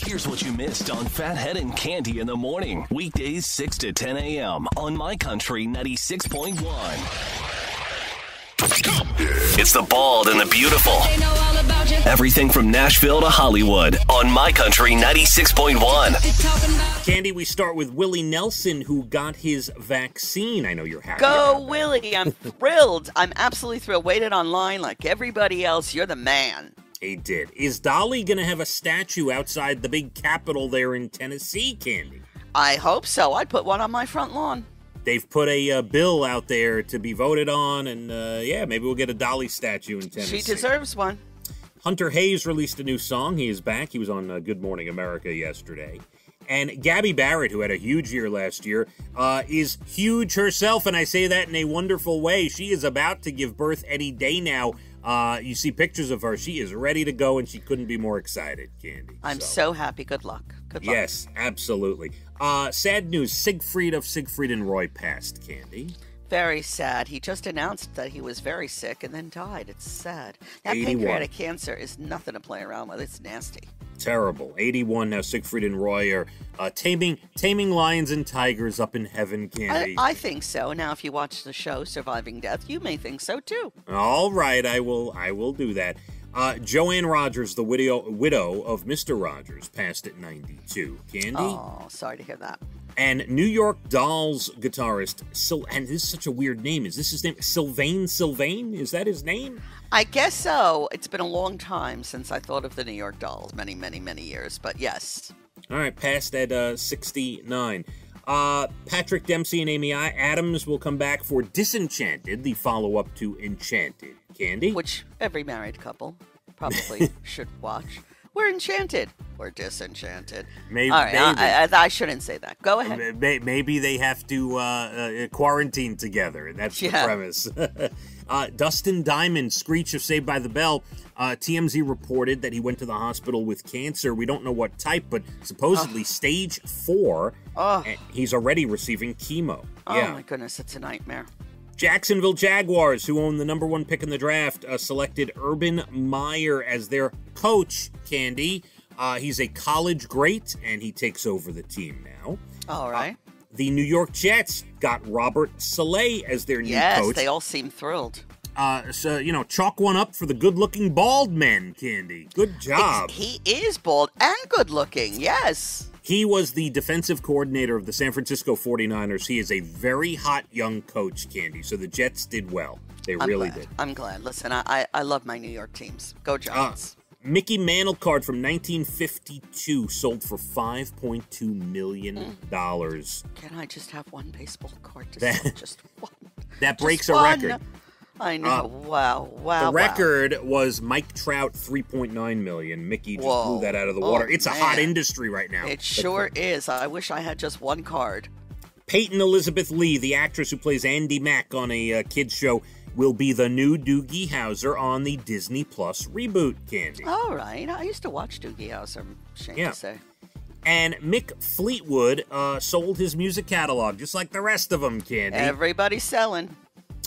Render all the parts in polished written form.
Here's what you missed on Fathead and Candy in the morning. Weekdays 6 to 10 a.m. on My Country 96.1. It's the bald and the beautiful. Everything from Nashville to Hollywood on My Country 96.1. Candy, we start with Willie Nelson, who got his vaccine. I know you're happy. Go, Willie. I'm thrilled. I'm absolutely thrilled. Waited online like everybody else. You're the man. He did. Is Dolly going to have a statue outside the big Capitol there in Tennessee, Candy? I hope so. I'd put one on my front lawn. They've put a bill out there to be voted on, and maybe we'll get a Dolly statue in Tennessee. She deserves one. Hunter Hayes released a new song. He is back. He was on Good Morning America yesterday. And Gabby Barrett, who had a huge year last year, is huge herself, and I say that in a wonderful way. She is about to give birth any day now. You see pictures of her. She is ready to go, and she couldn't be more excited, Candy. I'm so happy. Good luck. Good luck. Yes, absolutely. Sad news. Siegfried of Siegfried and Roy passed, Candy. Very sad. He just announced that he was very sick and then died. It's sad. That 81. pancreatic cancer is nothing to play around with. It's nasty. Terrible. 81 now. Siegfried and Roy are taming lions and tigers up in heaven, Candy. I think so. Now, if you watch the show Surviving Death, you may think so too. All right, I will do that. Joanne Rogers, the widow of Mr. Rogers, passed at 92. Candy? Oh, sorry to hear that. And New York Dolls guitarist, and this is such a weird name. Is this his name? Sylvain? Is that his name? I guess so. It's been a long time since I thought of the New York Dolls. Many, many, many years. But yes. All right, passed at 69. Patrick Dempsey and Amy Adams will come back for Disenchanted, the follow-up to Enchanted. Candy? Which every married couple probably should watch. We're enchanted. We're disenchanted. Maybe. All right, I shouldn't say that. Go ahead. Maybe they have to quarantine together, and that's the premise. Dustin Diamond, Screech of Saved by the Bell. TMZ reported that he went to the hospital with cancer. We don't know what type, but supposedly stage 4. And he's already receiving chemo. Oh, my goodness. It's a nightmare. Jacksonville Jaguars, who own the number 1 pick in the draft, selected Urban Meyer as their coach, Candy. He's a college great, and he takes over the team now. All right. The New York Jets got Robert Saleh as their new coach. Yes, they all seem thrilled. So, chalk one up for the good-looking bald men, Candy. Good job. He is bald and good-looking, yes. He was the defensive coordinator of the San Francisco 49ers. He is a very hot young coach, Candy. So the Jets did well. They really did. I'm glad. Listen, I love my New York teams. Go Giants. Mickey Mantle card from 1952 sold for $5.2 million. Can I just have one baseball card to sell? Just one. That breaks a record. I know. Wow. The record was Mike Trout, $3.9 million. Mickey just blew that out of the water. It's a hot industry right now. It sure is. I wish I had just one card. Peyton Elizabeth Lee, the actress who plays Andy Mack on a kids show, will be the new Doogie Howser on the Disney Plus reboot, Candy. All right. I used to watch Doogie Howser, I'm ashamed to say. And Mick Fleetwood sold his music catalog, just like the rest of them, Candy. Everybody's selling.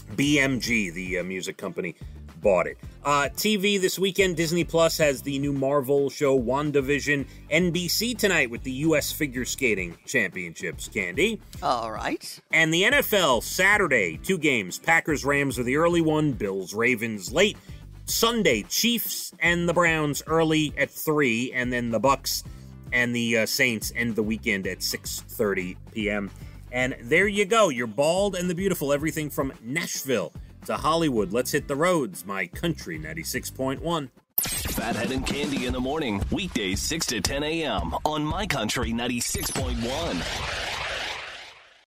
BMG, the music company, bought it. TV this weekend, Disney Plus has the new Marvel show WandaVision. NBC tonight with the U.S. Figure Skating Championships, Candy. All right. And the NFL, Saturday, 2 games. Packers-Rams are the early one, Bills-Ravens late. Sunday, Chiefs and the Browns early at 3, and then the Bucks and the Saints end the weekend at 6:30 p.m. And there you go. You're bald and the beautiful. Everything from Nashville to Hollywood. Let's hit the roads. My Country 96.1. Fathead and Candy in the morning. Weekdays 6 to 10 a.m. on My Country 96.1.